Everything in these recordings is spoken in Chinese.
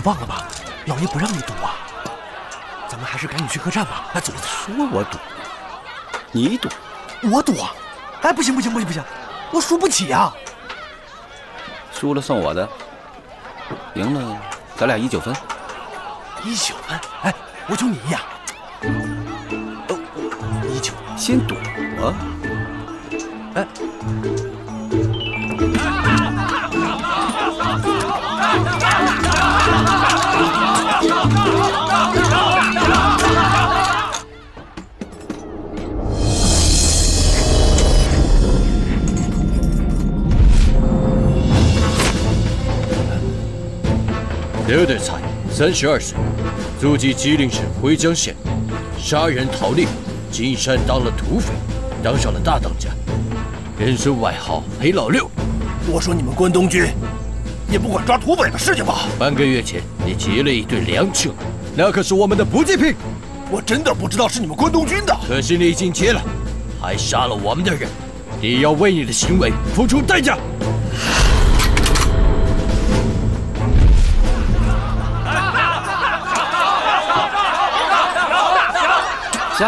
忘了吧？老爷不让你赌啊。咱们还是赶紧去客栈吧。哎，走。 说我赌，你赌， 我赌啊！哎，不行，我输不起啊。 输了算我的，赢了咱俩19分。 19分？哎，我就你呀。19， 先赌我。 哎。 刘德才，32岁，祖籍吉林省回江县，杀人逃匿，进山当了土匪，当上了大当家，人送外号黑老六。 我说你们关东军也不管抓土匪的事情吧？ 半个月前，你劫了一队粮车，那可是我们的补给品。 我真的不知道是你们关东军的。 可是你已经劫了，还杀了我们的人，你要为你的行为付出代价。 行，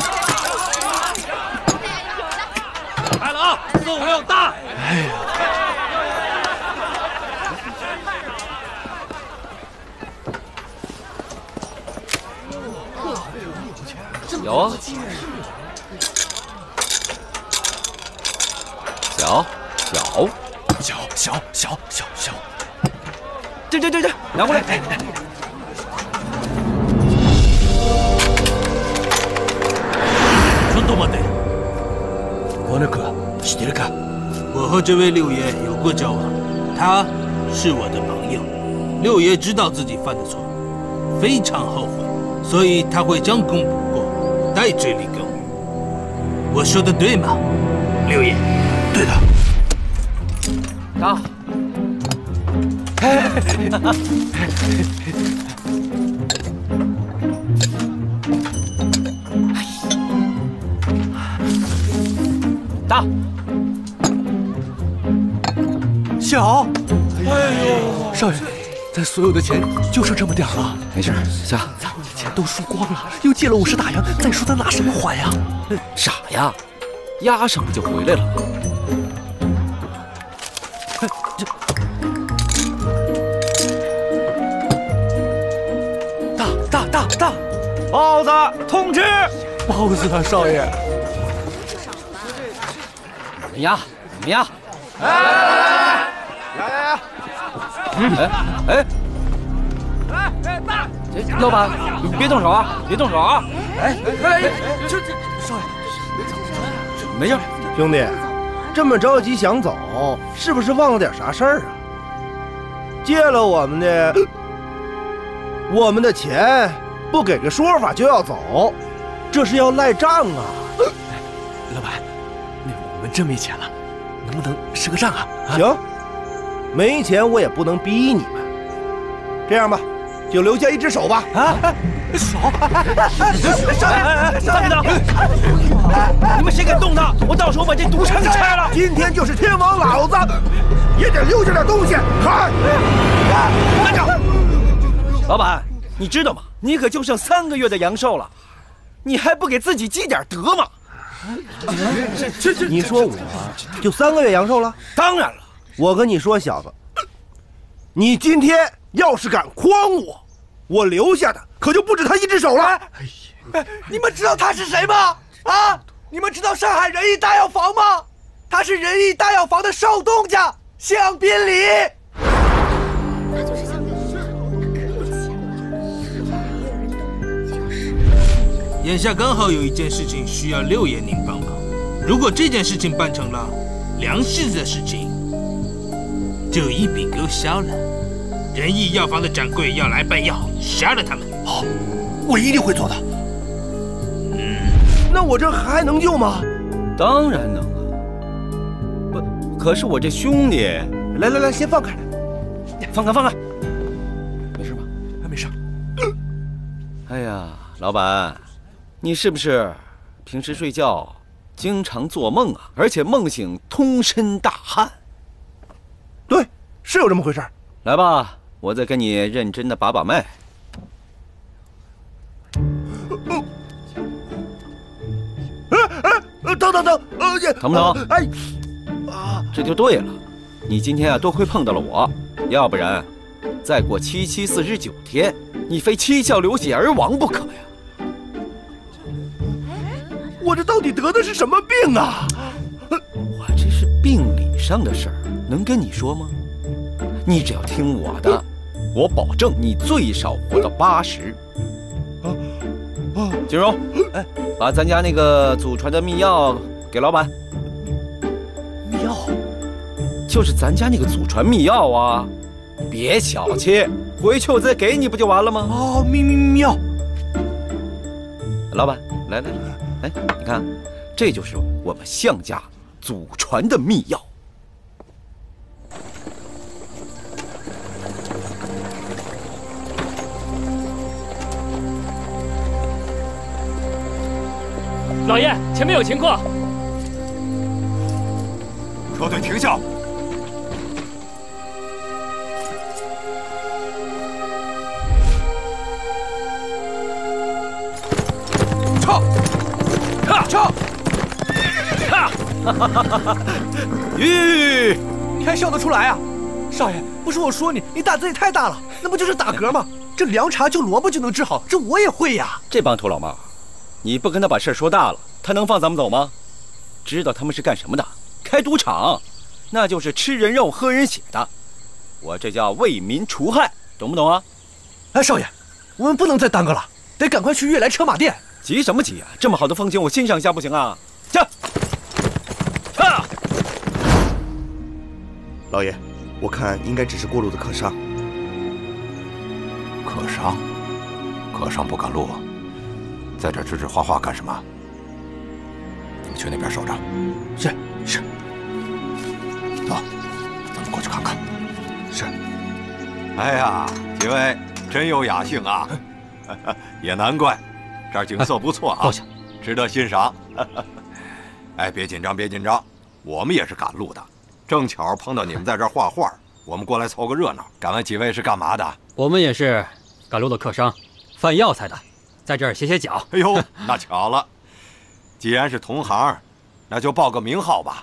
来了啊！456大！ 哎呀！ 有啊，小，这，拿过来。 我那个是这个， 我和这位六爷有过交往，他是我的朋友。六爷知道自己犯的错，非常后悔，所以他会将功补过，戴罪立功。我说的对吗，六爷？ 对的。 大。大， 小，哎呦，少爷，咱所有的钱就剩这么点了。 没事，下。 咱们的钱都输光了，又借了50大洋，再说咱拿什么还呀？ 傻呀，押上不就回来了吗？ 大， 包子通吃。 包子啊，少爷。 你们押！ 来！ 哎，大，老板，你别动手啊！哎， 这少爷， 没事。 兄弟，这么着急想走，是不是忘了点啥事儿啊？借了我们的钱，不给个说法就要走，这是要赖账啊！ 老板，我们真没钱了，能不能赊个账啊？ 行，没钱我也不能逼你们。这样吧，就留下一只手吧。 手！ 上去的！你们谁敢动他？我到时候把这赌场给拆了！ 今天就是天王老子也得留下点东西。看， 慢着！ 老板，你知道吗？你可就剩3个月的阳寿了，你还不给自己积点德吗？ 你说我就3个月阳寿了？ 当然了， 我跟你说，小子，你今天要是敢诓我留下的可就不止他一只手了。 你们知道他是谁吗？啊！你们知道上海仁义大药房吗？他是仁义大药房的少东家向宾礼。 他就是向宾礼，那可有钱了。 眼下刚好有一件事情需要六爷您帮忙，如果这件事情办成了，粮食的事情就一笔勾销了。仁义药房的掌柜要来办药，杀了他们。 好，我一定会做的。 那我这还能救吗？ 当然能啊！不，可是我这兄弟…… 来，先放开， 放开！没事吧？ 没事。 哎呀，老板，你是不是平时睡觉经常做梦啊？而且梦醒通身大汗。 对，是有这么回事。 来吧， 我再跟你认真的把把脉。 疼， 疼不疼？ 哎， 这就对了。你今天啊，多亏碰到了我，要不然，再过7七49天，你非七窍流血而亡不可呀！ 我这到底得的是什么病啊？ 我这是病理上的事儿，能跟你说吗？你只要听我的，我保证你最少活到80。金荣，哎，把咱家那个祖传的秘药给老板。 秘药， 就是咱家那个祖传秘药啊，别小气，回去我再给你不就完了吗？ 哦，秘药。 老板，来，哎，你看，这就是我们项家祖传的秘药。 老爷，前面有情况。 车队停下！ 撤！ 吁！ 你还笑得出来啊？少爷，不是我说你，你胆子也太大了，那不就是打嗝吗？这凉茶就萝卜就能治好，这我也会呀。 这帮土老帽，你不跟他把事说大了，他能放咱们走吗？知道他们是干什么的？开赌场，那就是吃人肉喝人血的。我这叫为民除害，懂不懂啊？ 哎，少爷，我们不能再耽搁了，得赶快去悦来车马店。 急什么急啊？这么好的风景，我欣赏一下不行啊？去！ 老爷，我看应该只是过路的客商。 客商不赶路，在这指指画画干什么？你们去那边守着。是。走，咱们过去看看。 是。 哎呀，几位真有雅兴啊！也难怪，这儿景色不错啊， 坐下， 值得欣赏。哎，别紧张，我们也是赶路的，正巧碰到你们在这儿画画，我们过来凑个热闹。敢问几位是干嘛的？ 我们也是赶路的客商，贩药材的，在这儿歇歇脚。 哎呦，那巧了，既然是同行，那就报个名号吧。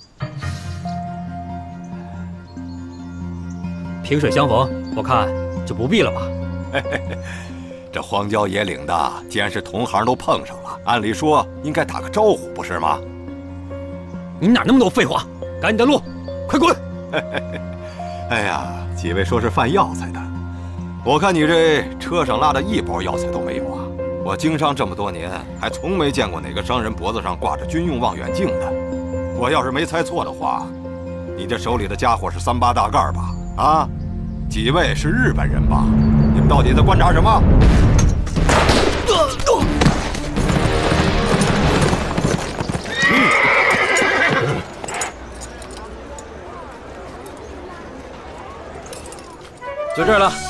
萍水相逢，我看就不必了吧。 这荒郊野岭的，既然是同行都碰上了，按理说应该打个招呼，不是吗？ 你哪那么多废话？赶你的路，快滚！ 哎呀，几位说是贩药材的，我看你这车上拉的一包药材都没有啊！我经商这么多年，还从没见过哪个商人脖子上挂着军用望远镜的。我要是没猜错的话，你这手里的家伙是38大盖吧？啊，几位是日本人吧？你们到底在观察什么？ 就这儿了。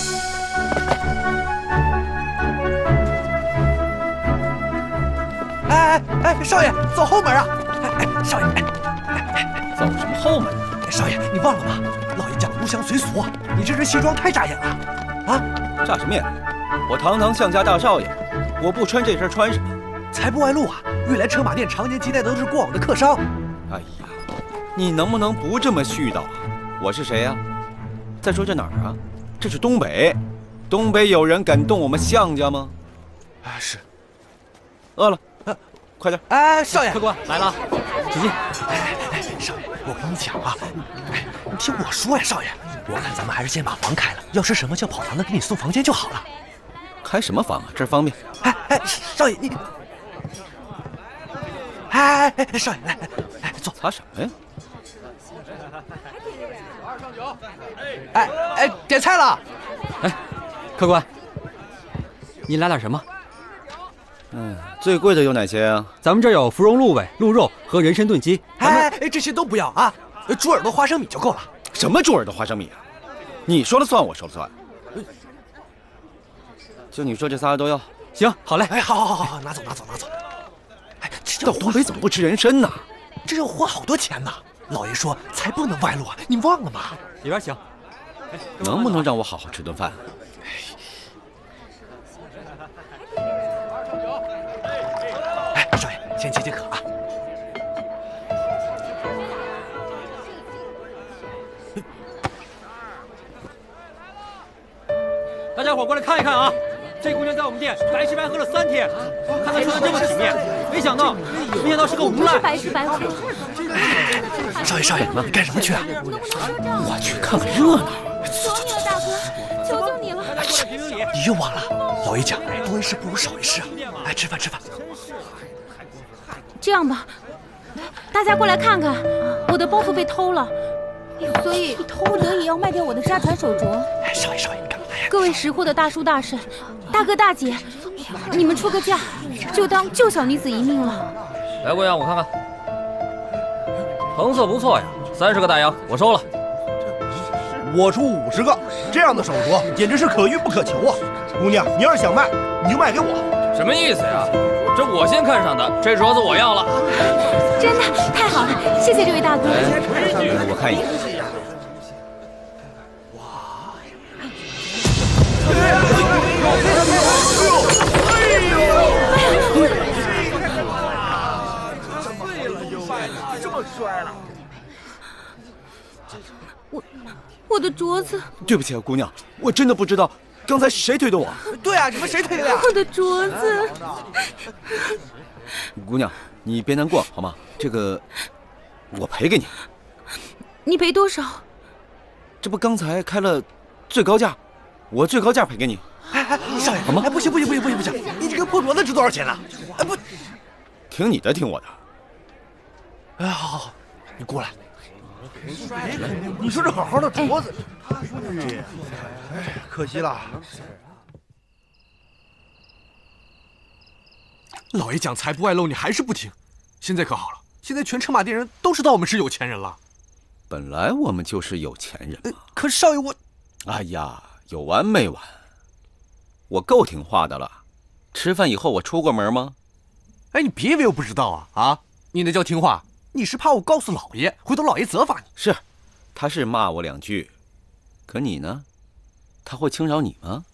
哎，少爷，走后门啊！哎，少爷， 走什么后门？ 少爷，你忘了吗？老爷讲入乡随俗，你这身西装太扎眼了。啊， 扎什么眼？我堂堂项家大少爷，我不穿这身穿什么？ 才不外露啊！悦来车马店常年接待都是过往的客商。 哎呀，你能不能不这么絮叨啊？我是谁呀？再说这哪儿啊？这是东北，东北有人敢动我们项家吗？ 哎，是。 饿了，快点！ 哎，少爷， 客官来了，请进。 少爷，我跟你讲啊，你听我说呀，少爷，我看咱们还是先把房开了，要吃什么叫跑堂的给你送房间就好了。 开什么房啊？这儿方便。 哎，少爷你，哎，少爷来，坐。 擦什么呀？ 哎，点菜了。 哎，客官，你来点什么？ 最贵的有哪些啊？ 咱们这儿有芙蓉鹿尾、鹿肉和人参炖鸡。 哎，这些都不要啊，猪耳朵花生米就够了。 什么猪耳朵花生米啊？你说了算，我说了算。就你说这仨都要？ 行，好嘞。 哎，好，拿走。哎，这到东北怎么不吃人参呢？ 这要花好多钱呢。老爷说才不能外露啊，你忘了吗？ 里边请。 能不能让我好好吃顿饭？ 哎，少爷，先解解渴啊。 大家伙过来看一看啊！这姑娘在我们店白吃白喝了3天，看她穿的这么体面，没想到是个无赖。 白吃白喝。 少爷，你干什么去啊？ 我去看看热闹。 求你了，大哥，求求你了！ 你又忘了，老爷讲多一事不如少一事啊！哎，吃饭。 这样吧，大家过来看看，我的包袱被偷了，所以不得已要卖掉我的家传手镯。 哎，少爷，你干嘛呀？ 各位识货的大叔大婶、大哥大姐，你们出个价，就当救小女子一命了。 来，姑娘，我看看，成色不错呀，30个大洋，我收了。 我出50个，这样的手镯简直是可遇不可求啊！姑娘，你要是想卖，你就卖给我。 什么意思呀？这我先看上的，这镯子我要了。 真的太好了，谢谢这位大哥。 我看一眼。 这么摔了。 我的镯子。 对不起啊，姑娘，我真的不知道刚才是谁推的我。 对啊，你们谁推的呀？ 我的镯子。 姑娘，你别难过好吗？这个我赔给你。 你赔多少？ 这不刚才开了最高价，我最高价赔给你。 哎，少爷， 好吗？ 哎，不行，你这个破镯子值多少钱呢？哎，不， 听你的，听我的。 哎，好，你过来。你说这好好的镯子， 可惜了。 老爷讲财不外露，你还是不听。现在可好了，现在全车马店人都知道我们是有钱人了。 本来我们就是有钱人嘛。 可是少爷我…… 哎呀，有完没完？我够听话的了。吃饭以后我出过门吗？ 哎，你别以为我不知道啊！啊，你那叫听话。你是怕我告诉老爷，回头老爷责罚你。 是，他是骂我2句，可你呢？他会轻饶你吗？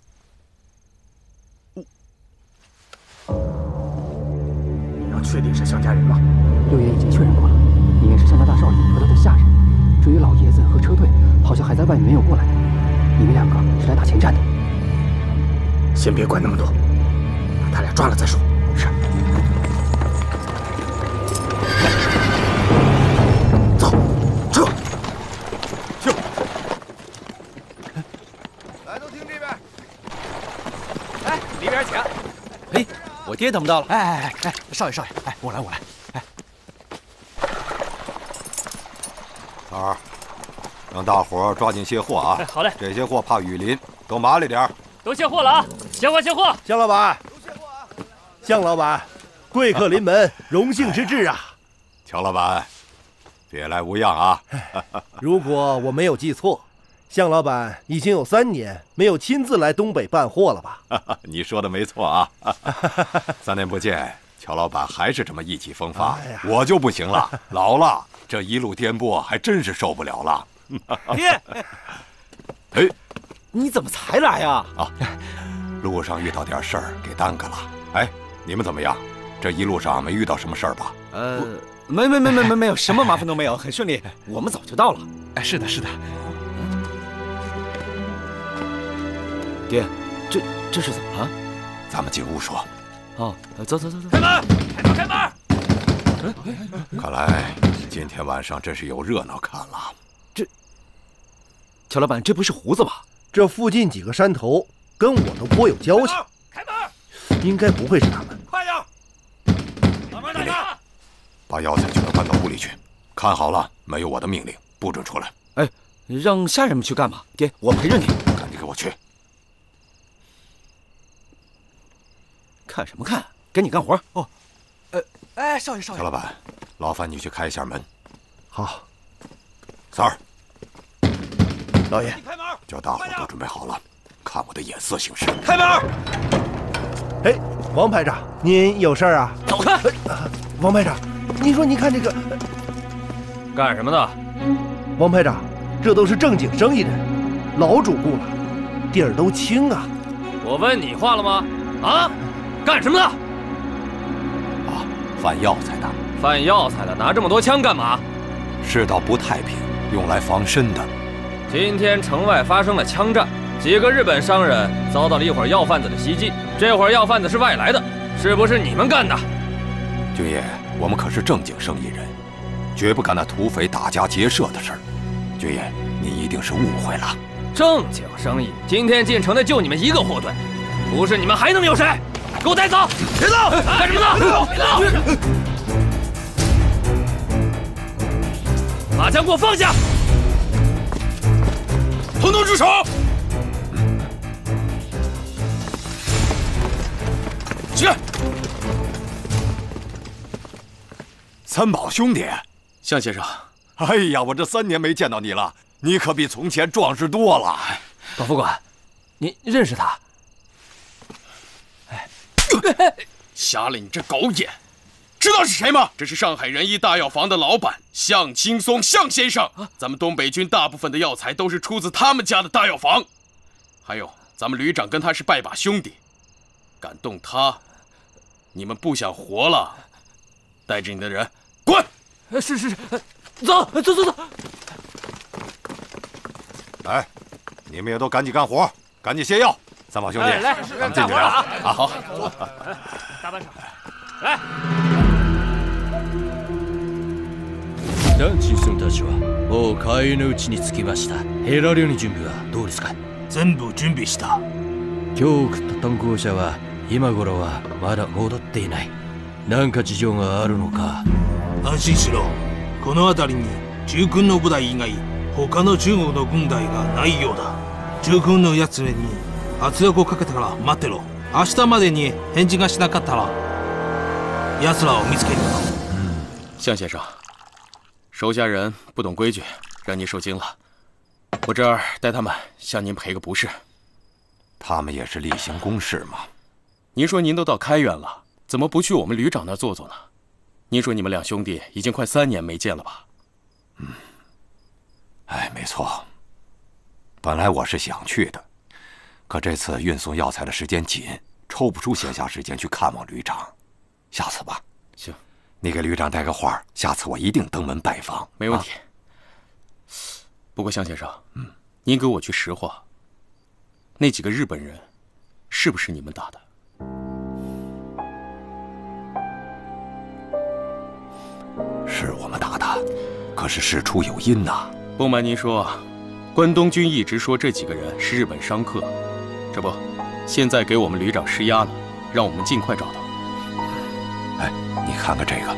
你要确定是向家人吗？六爷已经确认过了，你也是向家大少爷和他的下人。至于老爷子和车队，好像还在外面没有过来。你们2个是来打前站的。先别管那么多，把他俩抓了再说。是。走，撤。 去。来，都听这边。 哎，里边请。嘿，我爹等不到了。 哎，少爷，哎，我来。哎， 三儿，让大伙抓紧卸货啊！ 哎，好嘞。 这些货怕雨淋，都麻利点。 都卸货了啊！卸货！ 向老板，向老板，贵客临门，荣幸之至啊！ 乔老板，别来无恙啊！ 如果我没有记错，向老板已经有3年没有亲自来东北办货了吧？ 你说的没错啊！3年不见，乔老板还是这么意气风发，我就不行了，老了，这一路颠簸还真是受不了了。 爹， 哎， 你怎么才来呀？ 啊，路上遇到点事儿，给耽搁了。哎，你们怎么样？这一路上没遇到什么事儿吧？ 没有，什么麻烦都没有，很顺利。我们早就到了。 哎，是的。 爹，这是怎么了？ 咱们进屋说。 哦，走。 开门！ 看来今天晚上真是有热闹看了。 乔老板，这不是胡子吧？ 这附近几个山头跟我都颇有交情， 开门！ 应该不会是他们。 快点！ 把门打开！ 把药材全都搬到屋里去，看好了，没有我的命令不准出来。 哎，让下人们去干嘛？爹，我陪着你。 赶紧给我去！ 看什么看？赶紧干活！ 哦，少爷。 乔老板，劳烦你去开一下门。 好。 三儿。 老爷， 叫大伙都准备好了，看我的眼色行事。 开门！ 哎，王排长，您有事儿啊？ 走开！ 王排长，您说您看这个…… 干什么的？ 王排长，这都是正经生意人， 老主顾了，地儿都清啊。 我问你话了吗？啊，干什么的？ 啊，贩药材的。 贩药材的拿这么多枪干嘛？ 世道不太平，用来防身的。 今天城外发生了枪战，几个日本商人遭到了一伙药贩子的袭击。这伙药贩子是外来的，是不是你们干的？ 军爷，我们可是正经生意人，绝不干那土匪打家劫舍的事儿。军爷，你一定是误会了。 正经生意，今天进城的就你们一个货队，不是你们还能有谁？给我带走！ 别走！ 干什么呢？别走！把枪给我放下！ 统统住手！ 起来！三宝兄弟， 向先生， 哎呀，我这3年没见到你了，你可比从前壮实多了。 老副官，您认识他？ 瞎了你这狗眼！知道是谁吗？这是上海仁义大药房的老板向青松，向先生。咱们东北军大部分的药材都是出自他们家的大药房。还有，咱们旅长跟他是拜把兄弟，敢动他，你们不想活了。带着你的人滚！ 是，走。 来，你们也都赶紧干活，赶紧卸药。三宝兄弟， 来， 咱们进去聊啊！ 好， 大班长，来。 団地さんたちはもう海の内に着きました。ヘラリオの準備はどうですか？ 全部準備した。 今日送った投稿者は今頃はまだ戻っていない。何か事情があるのか？ 安心しろ。この辺りに中軍の部隊以外他の中国の軍隊がないようだ。中軍のやつらに圧力をかけてから待ってろ。明日までに返事がしなかったら奴らを見つける。 向先生，手下人不懂规矩，让您受惊了。我这儿带他们向您赔个不是。 他们也是例行公事嘛。 您说您都到开原了，怎么不去我们旅长那儿坐坐呢？您说你们两兄弟已经快3年没见了吧？ 哎，没错。本来我是想去的，可这次运送药材的时间紧，抽不出闲暇时间去看望旅长。下次吧。 行， 你给旅长带个话，下次我一定登门拜访。 没问题。不过向先生，您给我句实话，那几个日本人是不是你们打的？ 是我们打的，可是事出有因呐。 不瞒您说，关东军一直说这几个人是日本商客，这不，现在给我们旅长施压了，让我们尽快找到。 哎，你看看这个，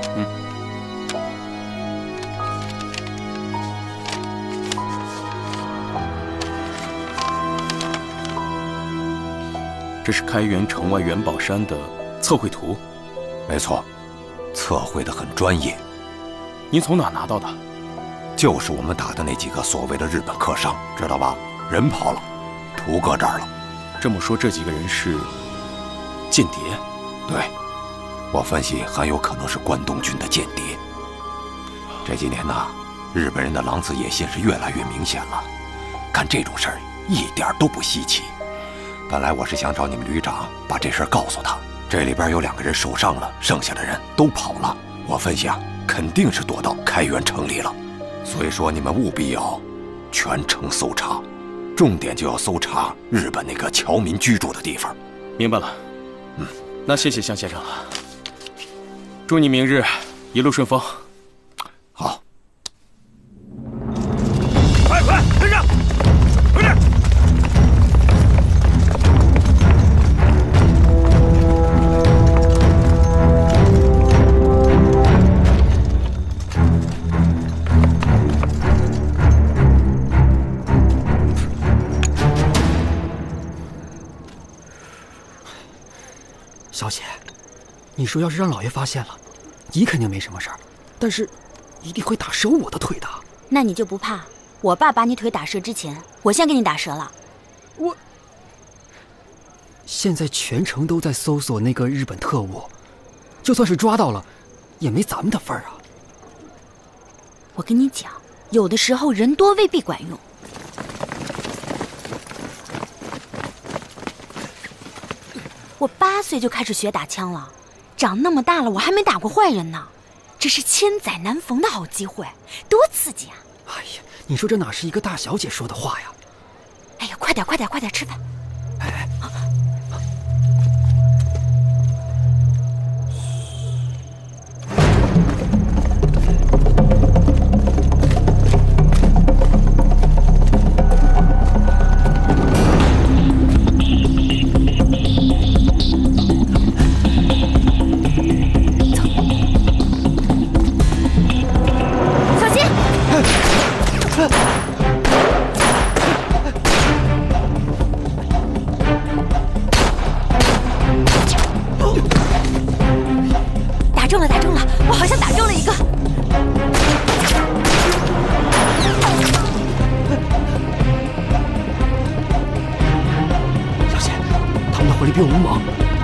这是开原城外元宝山的测绘图。 没错，测绘得很专业。 您从哪拿到的？ 就是我们打的那几个所谓的日本客商，知道吧？人跑了，图搁这儿了。 这么说，这几个人是间谍？ 对，我分析很有可能是关东军的间谍。这几年呢，日本人的狼子野心是越来越明显了，干这种事儿一点都不稀奇。本来我是想找你们旅长把这事儿告诉他，这里边有2个人受伤了，剩下的人都跑了。我分析啊，肯定是躲到开原城里了。所以说你们务必要全城搜查，重点就要搜查日本那个侨民居住的地方。 明白了。那谢谢向先生了。祝你明日一路顺风。 好。 快跟上，快点！ 小姐，你说要是让老爷发现了，你肯定没什么事儿，但是一定会打折我的腿的。 那你就不怕我爸把你腿打折之前，我先给你打折了？ 现在全城都在搜索那个日本特务，就算是抓到了，也没咱们的份儿啊。 我跟你讲，有的时候人多未必管用。 我8岁就开始学打枪了，长那么大了我还没打过坏人呢，这是千载难逢的好机会，多刺激啊！ 哎呀，你说这哪是一个大小姐说的话呀？ 哎呀，快点吃饭！ 哎， 打中了！我好像打中了一个。 小姐，他们的火力比我们猛。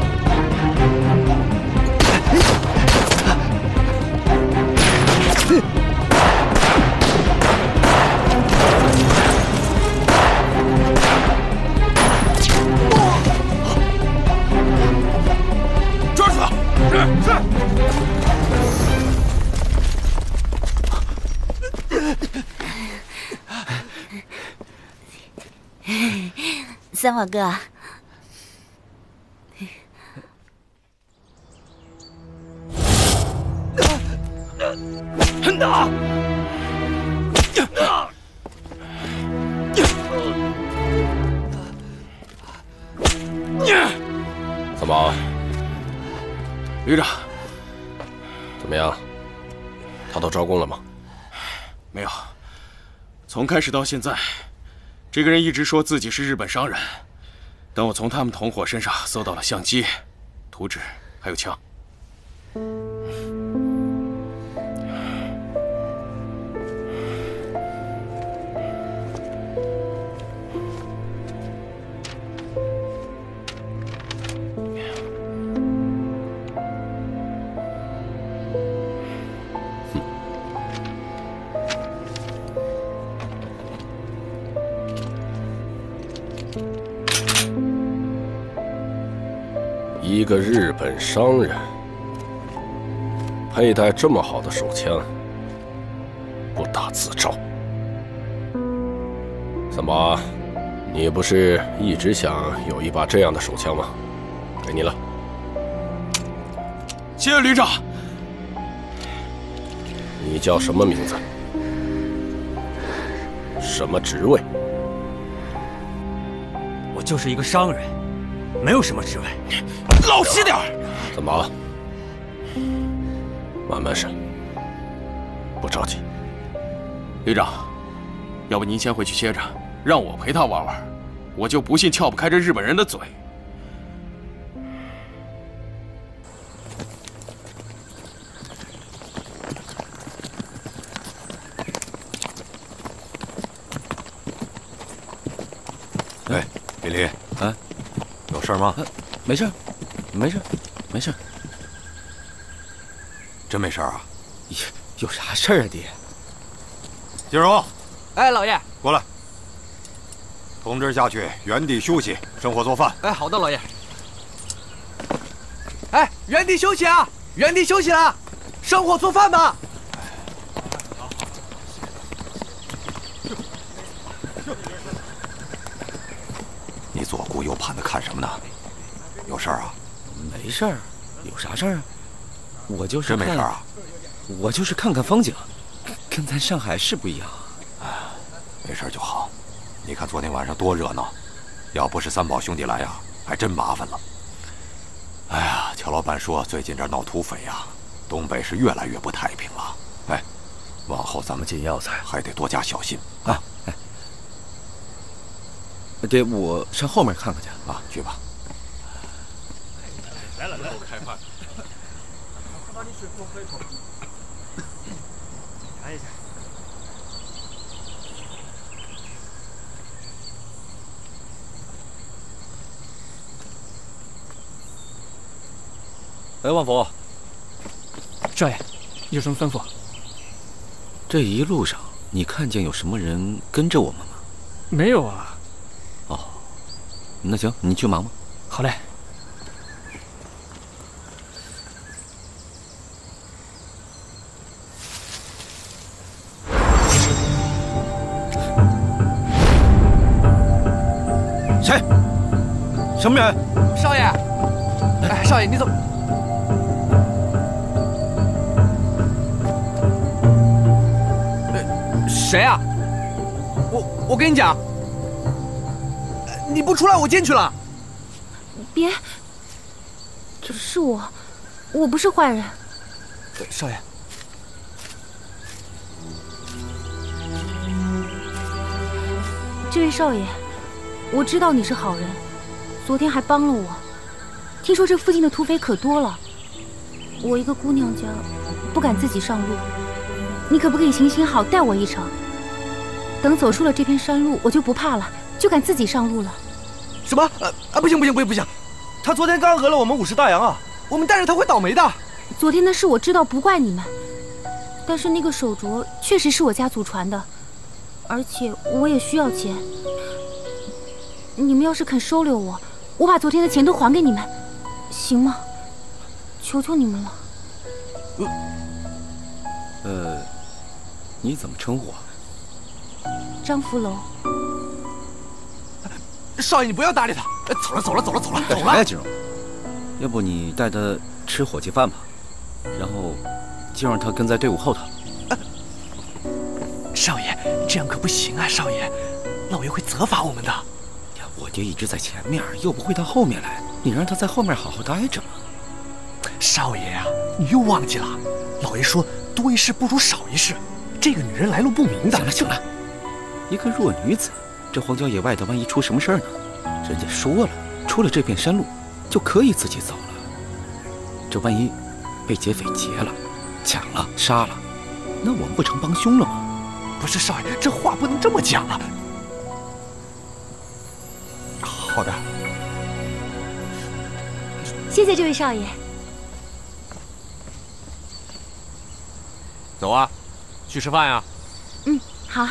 抓住他！ 三宝哥， 打！ 三宝， 旅长， 怎么样？他都招供了吗？ 没有。从开始到现在，这个人一直说自己是日本商人，但我从他们同伙身上搜到了相机、图纸，还有枪。 一个日本商人佩戴这么好的手枪，不打自招。三宝，你不是一直想有一把这样的手枪吗？给你了。 谢谢旅长。 你叫什么名字？什么职位？ 我就是一个商人，没有什么职位。 老实点！ 三宝，慢慢审，不着急。 旅长，要不您先回去歇着，让我陪他玩玩，我就不信撬不开这日本人的嘴。 哎，林林， 啊， 有事吗？ 没事，没事，没事。 真没事啊？ 有啥事儿啊，爹？ 金荣， 哎，老爷， 过来。通知下去，原地休息，生火做饭。 哎，好的，老爷。 哎，原地休息啊！原地休息了，生火做饭吧。 你左顾右盼的看什么呢？有事儿啊？ 没事儿，有啥事儿啊？我就是真没事啊？ 我就是看看风景，跟咱上海是不一样。 哎，没事就好。你看昨天晚上多热闹，要不是三宝兄弟来呀，还真麻烦了。哎呀，乔老板说最近这闹土匪呀，东北是越来越不太平了。哎，往后咱们进药材还得多加小心啊。 哎，爹，我上后面看看去啊，去吧。 来，开饭。 把你水壶喝一口。尝一下。 哎，万福， 少爷，有什么吩咐？ 这一路上你看见有什么人跟着我们吗？ 没有啊。 哦，那行，你去忙吧。 好嘞。 谁？什么人？ 少爷，哎，少爷你怎么？谁啊？我跟你讲，你不出来我进去了。 别，是我不是坏人。 少爷， 这位少爷，我知道你是好人，昨天还帮了我。听说这附近的土匪可多了，我一个姑娘家不敢自己上路，你可不可以行行好，带我一程？等走出了这片山路，我就不怕了，就敢自己上路了。 什么？不行！ 他昨天刚讹了我们50大洋啊！ 我们带着他会倒霉的。 昨天的事我知道，不怪你们，但是那个手镯确实是我家祖传的，而且我也需要钱。你们要是肯收留我，我把昨天的钱都还给你们，行吗？求求你们了。 你怎么称呼啊？ 张福楼。 少爷，你不要搭理他。走了。 干啥呀，金荣？要不你带他吃伙计饭吧，然后就让他跟在队伍后头。 少爷，这样可不行啊！少爷，老爷会责罚我们的。 呀，我爹一直在前面，又不会到后面来，你让他在后面好好待着嘛。 少爷啊，你又忘记了，老爷说多一事不如少一事。这个女人来路不明的。 行了，一个弱女子，这荒郊野外的，万一出什么事儿呢？人家说了，出了这片山路，就可以自己走了。这万一被劫匪劫了、抢了、杀了，那我们不成帮凶了吗？ 不是少爷，这话不能这么讲啊。好的， 谢谢这位少爷。 走啊，去吃饭呀。 嗯，好。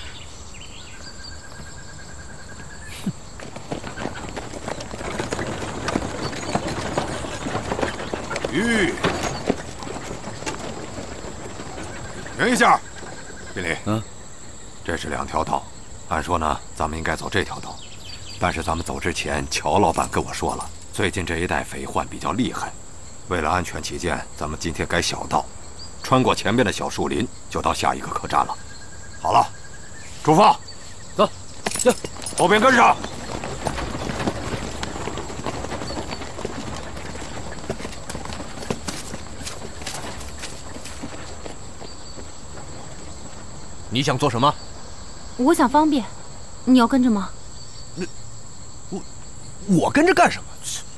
停一下，经理。这是2条道，按说呢，咱们应该走这条道，但是咱们走之前，乔老板跟我说了，最近这一带匪患比较厉害，为了安全起见，咱们今天改小道，穿过前边的小树林，就到下一个客栈了。好了，出发， 走， 后边跟上。 你想做什么？ 我想方便，你要跟着吗？ 我跟着干什么？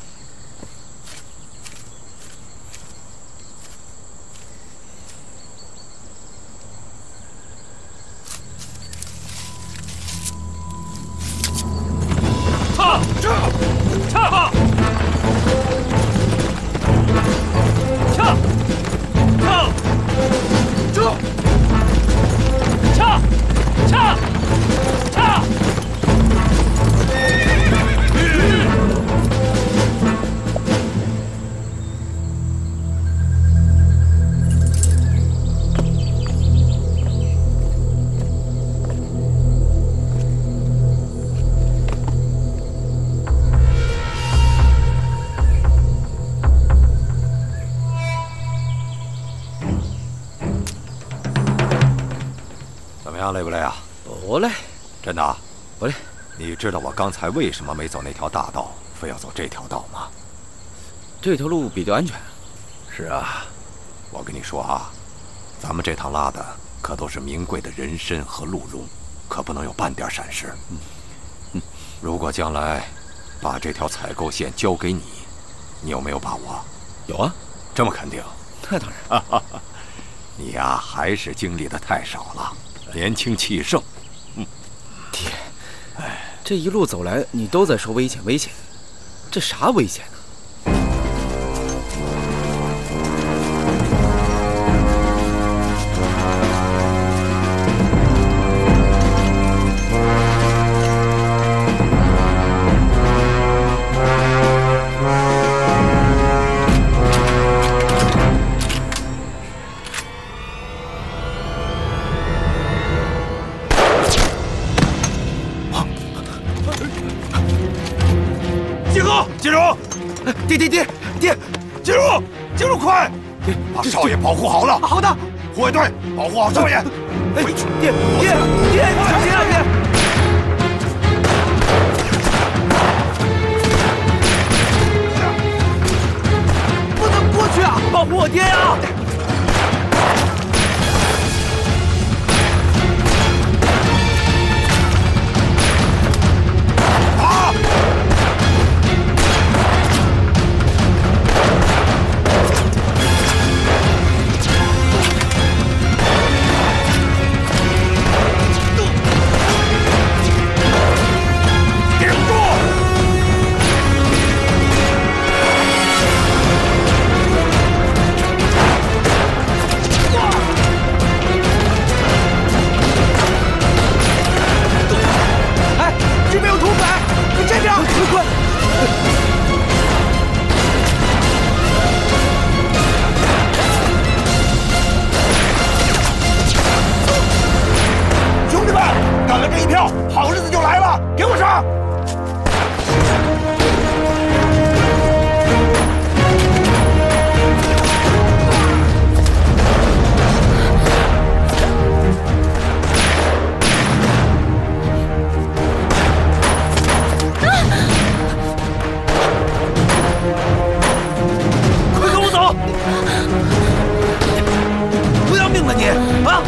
累不累啊？ 不累， 真的？ 不累。 你知道我刚才为什么没走那条大道，非要走这条道吗？ 这条路比较安全。 是啊，我跟你说啊，咱们这趟拉的可都是名贵的人参和鹿茸，可不能有半点闪失。如果将来把这条采购线交给你，你有没有把握？ 有啊， 这么肯定？ 那当然。 你呀，还是经历的太少了。年轻气盛， 爹，这一路走来，你都在说危险，这啥危险呢？ 金荣，爹，金荣，快，把少爷保护好了。 好的， 护卫队保护好少爷。回去， 爹，小心啊，爹！不能过去啊，保护我爹啊！ 好日子就来了，给我上！ 快跟我走！不要命了你啊！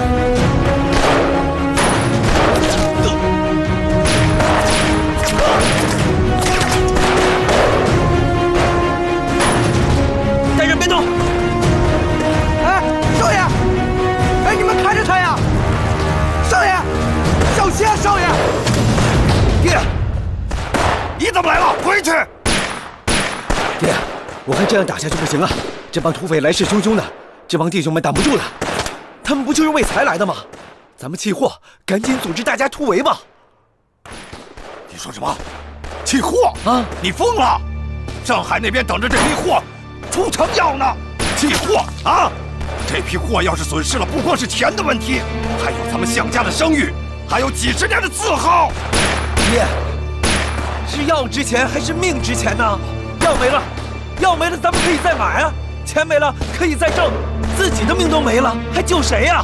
带人别动！ 哎，少爷！哎，你们看着他呀！少爷，小心啊，少爷！ 爹，你怎么来了？回去！ 爹，我看这样打下去不行啊！这帮土匪来势汹汹的，这帮弟兄们挡不住了。他们不就是为财来的吗？咱们弃货，赶紧组织大家突围吧！ 你说什么？弃货啊！你疯了！上海那边等着这批货出城要呢，弃货啊！这批货要是损失了，不光是钱的问题，还有咱们项家的声誉，还有几十年的字号。 爹，是药值钱还是命值钱呢？药没了，咱们可以再买啊；钱没了，可以再挣。自己的命都没了，还救谁呀？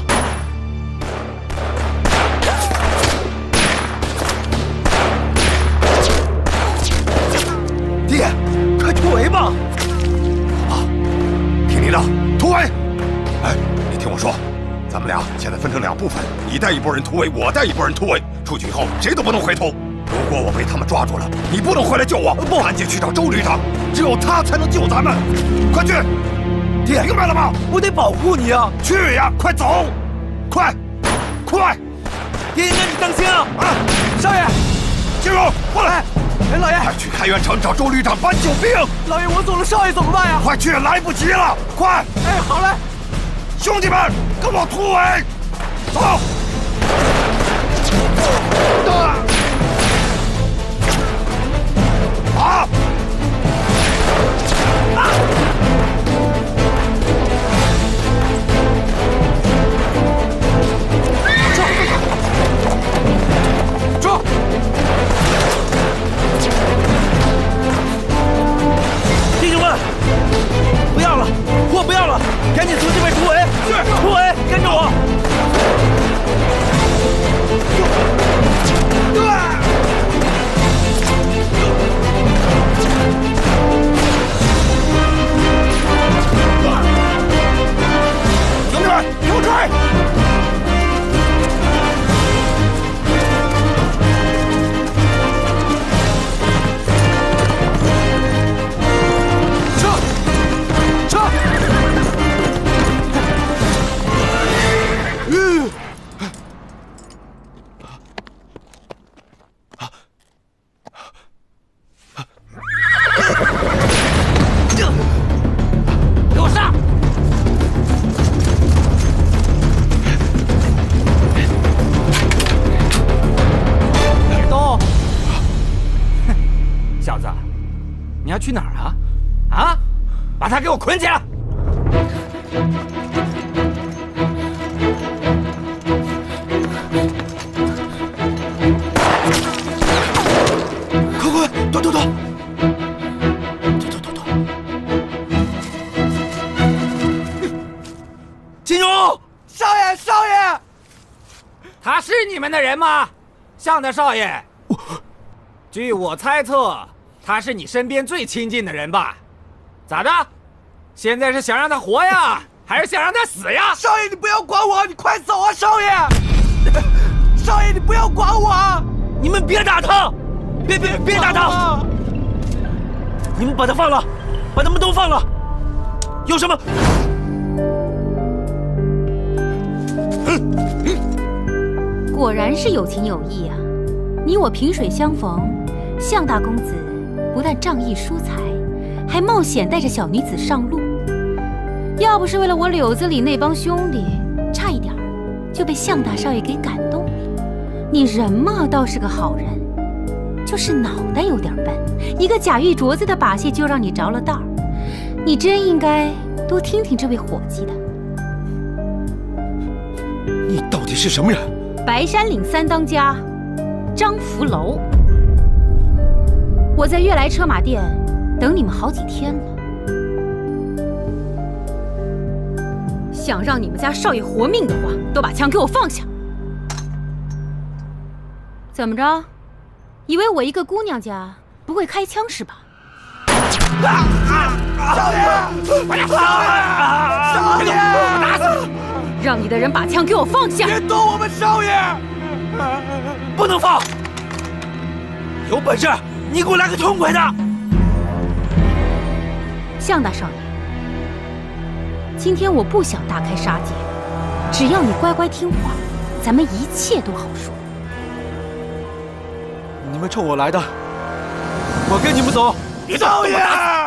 爹，快突围吧！ 好吧，听你的，突围！哎，你听我说，咱们俩现在分成两部分，你带一拨人突围，我带一拨人突围。出去以后，谁都不能回头。如果我被他们抓住了，你不能回来救我，不，赶紧去找周旅长，只有他才能救咱们。快去！爹，明白了吗？ 我得保护你啊！ 去呀，快走！快！ 爹，那你当心啊！ 啊， 少爷， 金荣，过来！ 哎，老爷， 快去开元城找周旅长搬救兵！ 老爷，我走了，少爷怎么办呀？ 快去，来不及了！快！ 哎，好嘞！ 兄弟们，跟我突围！走！啊！ 抓！ 弟兄们，不要了，货不要了，赶紧从这边突围！是，突围，跟着我！ 兄弟们，给我追！ 给我上！ 都，小子，你要去哪儿啊？啊，把他给我捆起来！ 快，躲！ 们的人吗？向大少爷，据我猜测，他是你身边最亲近的人吧？咋的？现在是想让他活呀，还是想让他死呀？ 少爷，你不要管我，你快走啊！少爷，少爷，你不要管我！ 你们别打他，别打他！你们把他放了，把他们都放了。有什么？ 果然是有情有义啊！你我萍水相逢，向大公子不但仗义疏财，还冒险带着小女子上路。要不是为了我柳子里那帮兄弟，差一点就被向大少爷给感动了。你人嘛倒是个好人，就是脑袋有点笨，一个假玉镯子的把戏就让你着了道儿。你真应该多听听这位伙计的。 你到底是什么人？ 白山岭三当家张福楼，我在悦来车马店等你们好几天了，想让你们家少爷活命的话，都把枪给我放下。怎么着？以为我一个姑娘家不会开枪是吧？ 少爷！少爷！ 打死你！让你的人把枪给我放下！ 别动我们少爷！ 不能放！有本事你给我来个痛快的！ 向大少爷，今天我不想大开杀戒，只要你乖乖听话，咱们一切都好说。 你们冲我来的，我跟你们走。 别动！少爷！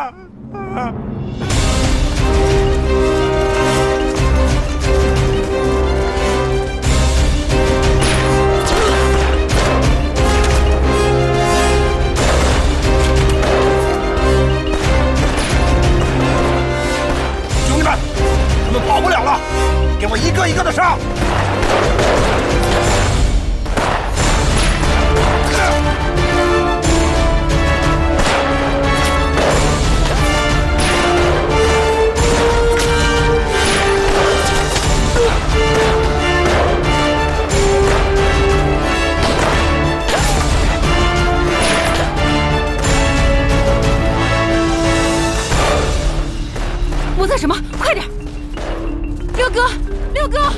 兄弟们，他们跑不了了，给我一个一个的上！ 我在什么？快点！六哥，六哥！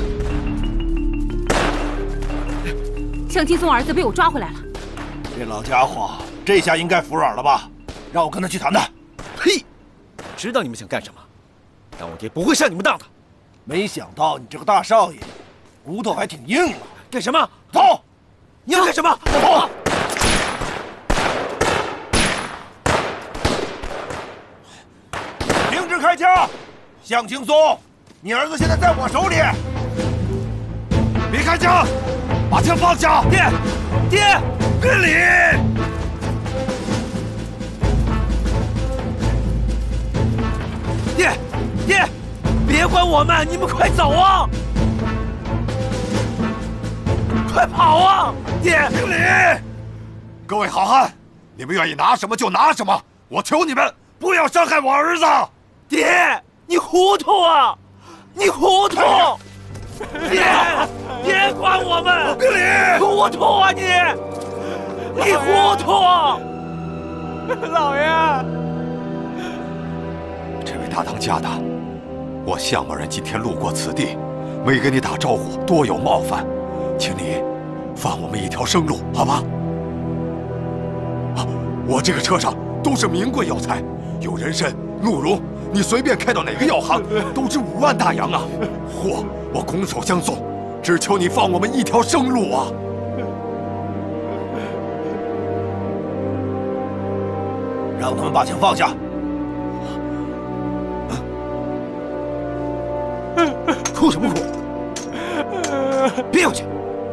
向青松儿子被我抓回来了。 这老家伙，这下应该服软了吧？让我跟他去谈谈。 呸！知道你们想干什么，但我爹不会上你们当的。 没想到你这个大少爷，骨头还挺硬啊！ 干什么？ 走！ 你要干什么？ 走！停止开枪！向青松，你儿子现在在我手里。别开枪！把枪放下！ 爹，爹， 别理！ 爹，爹，别管我们，你们快走啊！快跑啊！爹， 别理！各位好汉，你们愿意拿什么就拿什么，我求你们不要伤害我儿子！ 爹，你糊涂啊！你糊涂！爹，别管我们！ 别理！ 糊涂啊你！你糊涂！ 老爷， 这位大当家的，我向某人今天路过此地，没跟你打招呼，多有冒犯，请你放我们一条生路，好吧？啊，我这个车上都是名贵药材，有人参、鹿茸，你随便开到哪个药行，都值5万大洋啊！货我拱手相送，只求你放我们一条生路啊！让他们把枪放下！ 哭什么哭？别有劲！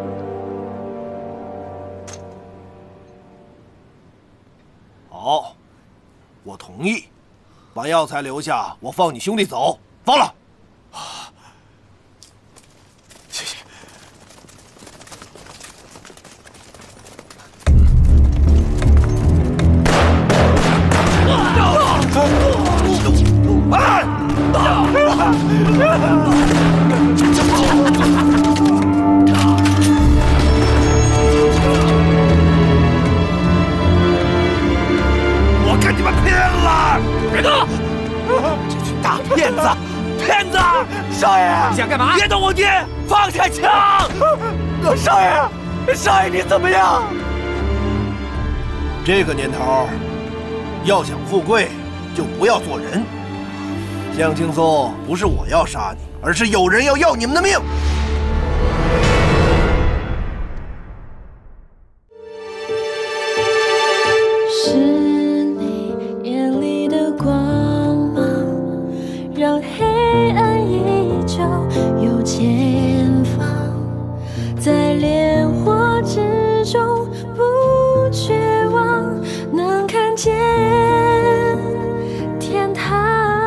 好，我同意，把药材留下，我放你兄弟走。放了。谢谢。 想干嘛？ 别动我爹！放下枪！少爷，少爷你怎么样？ 这个年头，要想富贵，就不要做人。向青松，不是我要杀你，而是有人要你们的命。 是你眼里的光芒，让黑暗依旧有前方，在烈火之中不绝望，能看见天堂。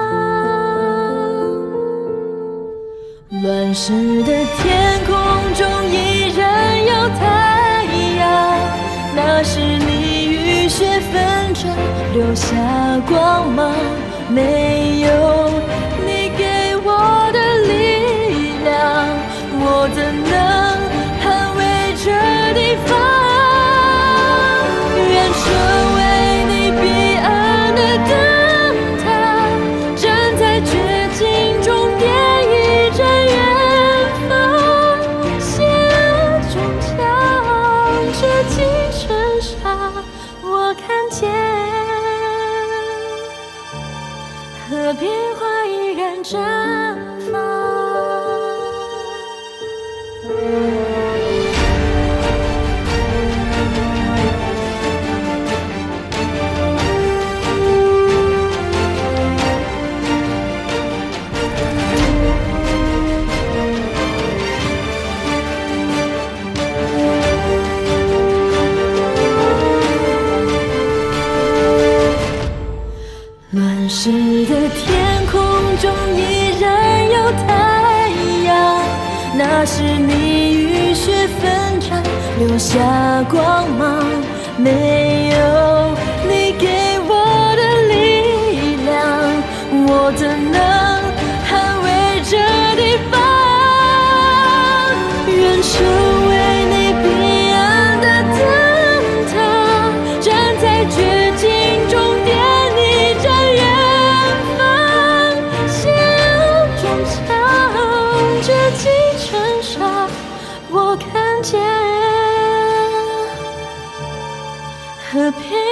乱世的天空中依然有太阳，那是你雨雪纷争留下光芒，没有你给我的力量，我怎能捍卫这地方？愿成为你彼岸的灯塔，站在绝境终点一盏远方，邪恶中将这击沉沙，我看见河边花依然绽放。乱世的天空中依然有太阳，那是你雨雪纷争留下光芒，没有你给我的力量，我怎能捍卫这地方？愿成为你彼岸的灯塔，站在绝境终点一盏远方，邪恶中将这击沉沙，我看见和平